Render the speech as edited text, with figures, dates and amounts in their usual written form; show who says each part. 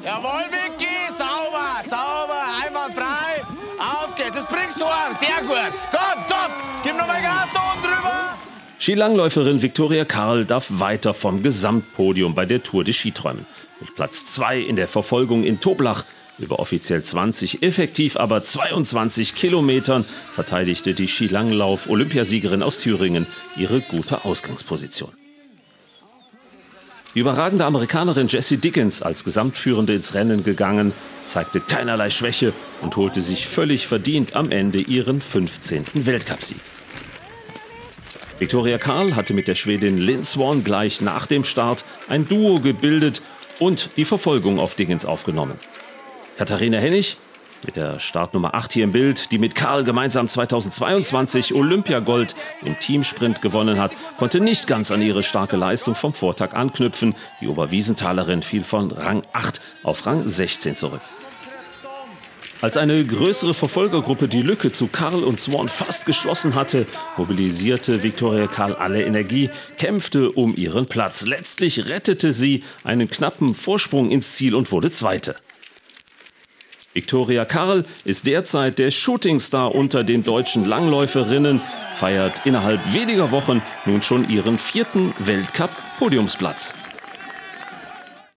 Speaker 1: Jawohl, Vicky, sauber, sauber, einwandfrei. Auf geht's, das bringst du an, sehr gut. Komm, top, gib noch mal Gas da oben drüber.
Speaker 2: Skilangläuferin Viktoria Karl darf weiter vom Gesamtpodium bei der Tour de Ski träumen. Mit Platz 2 in der Verfolgung in Toblach, über offiziell 20, effektiv aber 22 Kilometern, verteidigte die Skilanglauf-Olympiasiegerin aus Thüringen ihre gute Ausgangsposition. Die überragende Amerikanerin Jessie Dickens, als Gesamtführende ins Rennen gegangen, zeigte keinerlei Schwäche und holte sich völlig verdient am Ende ihren 15. Weltcupsieg. Viktoria Karl hatte mit der Schwedin Lynn Swan gleich nach dem Start ein Duo gebildet und die Verfolgung auf Dickens aufgenommen. Katharina Hennig, mit der Startnummer 8 hier im Bild, die mit Karl gemeinsam 2022 Olympiagold im Teamsprint gewonnen hat, konnte nicht ganz an ihre starke Leistung vom Vortag anknüpfen. Die Oberwiesenthalerin fiel von Rang 8 auf Rang 16 zurück. Als eine größere Verfolgergruppe die Lücke zu Karl und Swan fast geschlossen hatte, mobilisierte Viktoria Karl alle Energie, kämpfte um ihren Platz. Letztlich rettete sie einen knappen Vorsprung ins Ziel und wurde Zweite. Viktoria Karl ist derzeit der Shootingstar unter den deutschen Langläuferinnen, feiert innerhalb weniger Wochen nun schon ihren 4. Weltcup-Podiumsplatz.